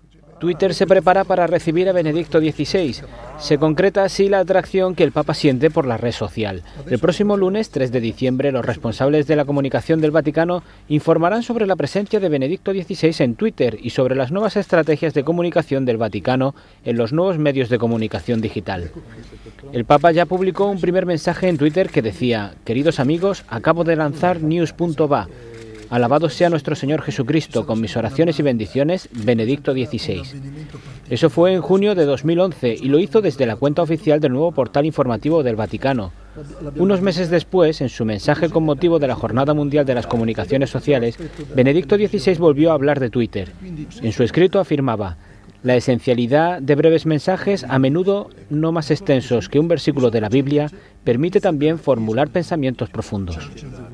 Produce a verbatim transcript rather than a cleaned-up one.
Twitter se prepara para recibir a Benedicto dieciséis. Se concreta así la atracción que el Papa siente por la red social. El próximo lunes, tres de diciembre, los responsables de la comunicación del Vaticano informarán sobre la presencia de Benedicto dieciséis en Twitter y sobre las nuevas estrategias de comunicación del Vaticano en los nuevos medios de comunicación digital. El Papa ya publicó un primer mensaje en Twitter que decía: «Queridos amigos, acabo de lanzar news punto va. Alabado sea nuestro Señor Jesucristo, con mis oraciones y bendiciones, Benedicto dieciséis». Eso fue en junio de dos mil once y lo hizo desde la cuenta oficial del nuevo portal informativo del Vaticano. Unos meses después, en su mensaje con motivo de la Jornada Mundial de las Comunicaciones Sociales, Benedicto dieciséis volvió a hablar de Twitter. En su escrito afirmaba: «La esencialidad de breves mensajes, a menudo no más extensos que un versículo de la Biblia, permite también formular pensamientos profundos».